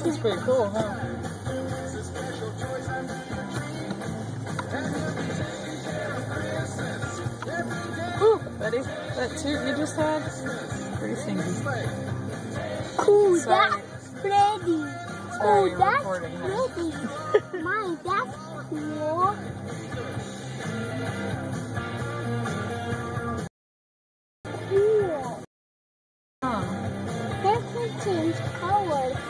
It's pretty cool, huh? Ooh, buddy, that toot you just had, pretty stinky. Cool, Sorry. that's pretty. Sorry, Cool, that's recording, huh? pretty. Mine, that's cool. Cool. Huh. They can change colors.